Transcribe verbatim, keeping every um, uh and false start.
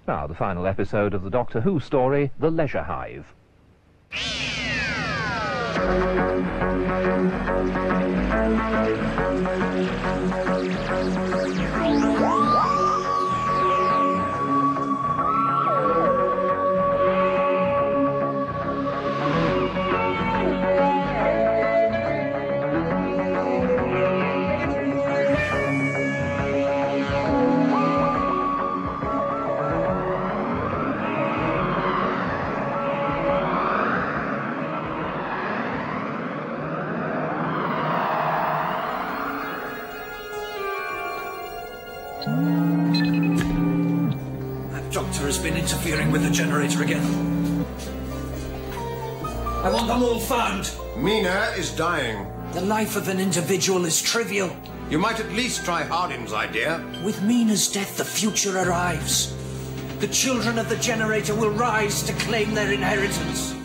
Now, the final episode of the Doctor Who story, The Leisure Hive. That doctor has been interfering with the generator again. I want them all found. Mina is dying. The life of an individual is trivial. You might at least try Hardin's idea. With Mina's death, the future arrives. The children of the generator will rise to claim their inheritance.